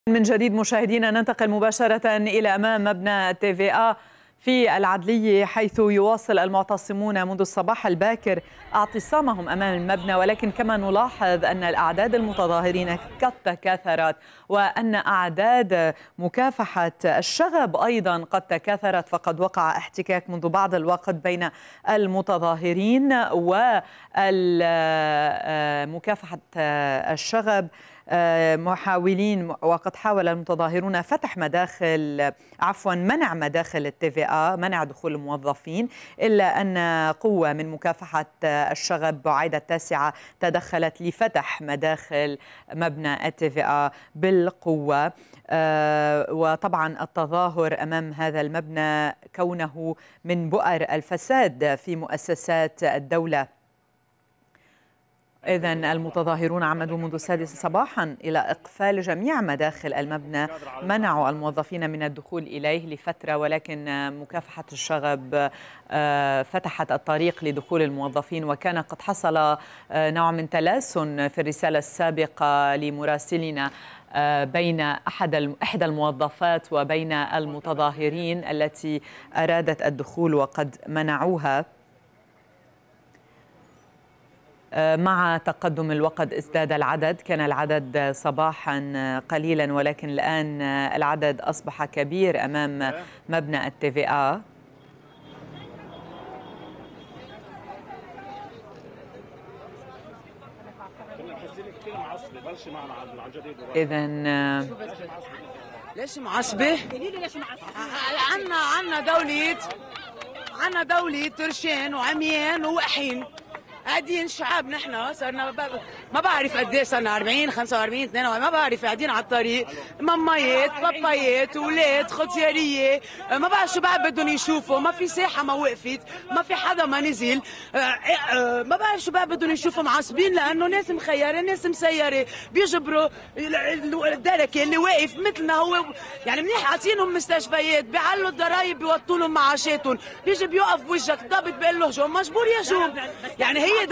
من جديد مشاهدينا ننتقل مباشرة إلى أمام مبنى TVA في العدلية، حيث يواصل المعتصمون منذ الصباح الباكر اعتصامهم أمام المبنى، ولكن كما نلاحظ أن الأعداد المتظاهرين قد تكاثرت، وأن أعداد مكافحة الشغب أيضا قد تكاثرت، فقد وقع احتكاك منذ بعض الوقت بين المتظاهرين ومكافحة الشغب محاولين، وقد حاول المتظاهرون فتح منع مداخل TVA، منع دخول الموظفين، إلا أن قوة من مكافحة الشغب بعيدة التاسعة تدخلت لفتح مداخل مبنى TVA بالقوة. وطبعا التظاهر أمام هذا المبنى كونه من بؤر الفساد في مؤسسات الدولة. إذن المتظاهرون عمدوا منذ 6 صباحا إلى إقفال جميع مداخل المبنى، منعوا الموظفين من الدخول إليه لفترة، ولكن مكافحة الشغب فتحت الطريق لدخول الموظفين. وكان قد حصل نوع من تلاسن في الرسالة السابقة لمراسلنا بين إحدى الموظفات وبين المتظاهرين التي أرادت الدخول وقد منعوها. مع تقدم الوقت ازداد العدد، كان العدد صباحا قليلا ولكن الآن العدد أصبح كبير أمام مبنى TVA. إذن ليش معصبة؟ عنا دولة ترشين وعميان ووقحين، قاعدين شعب نحن صرنا ما بعرف قد ايه صرنا 40 45 42 ما بعرف، قاعدين على الطريق مامايات بابايات اولاد ختياريه، ما بعرف شو بعد بدهم يشوفوا، ما في ساحه ما وقفت، ما في حدا ما نزل، ما بعرف شو بعد بدهم يشوفوا. معصبين لانه ناس مخيره ناس مسيره بيجبروا الدركه اللي واقف مثلنا هو، يعني منيح عاطينهم مستشفيات، بيعلوا الضرايب بيوطوا لهم معاشاتهم، بيجي بيوقف وجهك ضابط بيقول له هجوم مجبور يهجم. يعني هي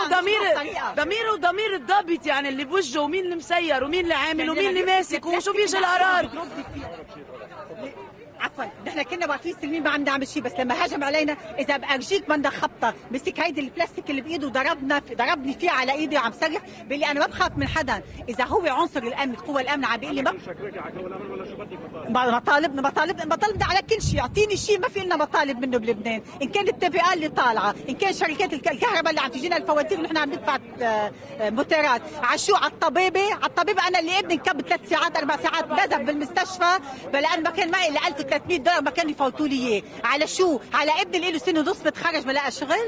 ضمير الضابط، يعني اللي بوجهه ومين اللي مسير ومين اللي عامل ومين اللي ماسك وشو بيجي القرار. عفوا نحن كنا واقفين سلمين ما عم نعمل شيء، بس لما هجم علينا اذا باجيك بدنا خبطه، مسك هيدي البلاستيك اللي بايده ضربني فيه على ايدي وعم صرخ بيقول لي انا ما بخاف من حدا. اذا هو عنصر الامن قوى الامن عم بيقول لي مطالبنا على كل شيء، يعطيني شيء ما في لنا مطالب منه بلبنان، ان كانت TVA اللي طالعه، ان كان شركات الكهرباء اللي عم تجينا الفواتير ونحن عم ندفع موتيرات، على شو؟ على الطبيبه انا اللي ابني انكب 3 ساعات 4 ساعات نزف بالمستشفى لان ما كان معي الا 1300 دولار ما كانوا يفوتوا لي اياه. على شو؟ على ابني اللي له سنه ونص بتخرج ما لقى شغل.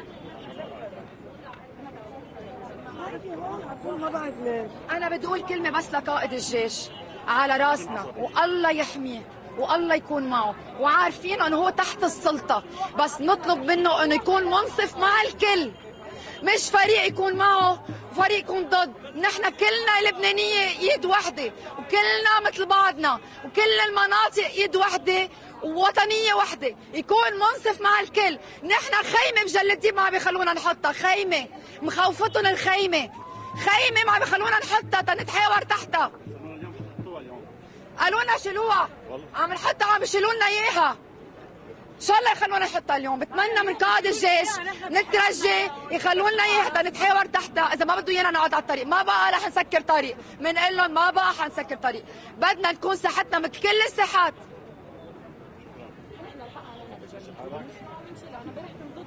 انا بدي اقول كلمه بس لقائد الجيش، على راسنا والله يحميه والله يكون معه، وعارفين انه هو تحت السلطه، بس نطلب منه انه يكون منصف مع الكل، مش فريق يكون معه وفريق يكون ضد. نحن كلنا لبنانيه ايد وحده، وكلنا مثل بعضنا، وكل المناطق ايد وحده ووطنيه وحده، يكون منصف مع الكل. نحن خيمه مجلدين ما عم بيخلونا نحطها، خيمه مخوفتهم، الخيمه ما عم بيخلونا نحطها تنتحاور تحتها، قالوا لنا شيلوها، عم نحطها عم بيشيلوا لنا اياها. ان شاء الله يخلونا نحطها اليوم، بتمنى من قائد الجيش نترجى يخلوا لنا اياها نتحاور تحتها. اذا ما بده ايانا نقعد على الطريق ما بقى رح نسكر طريق، بنقول لهم ما بقى حنسكر طريق، بدنا نكون ساحتنا مثل كل الساحات.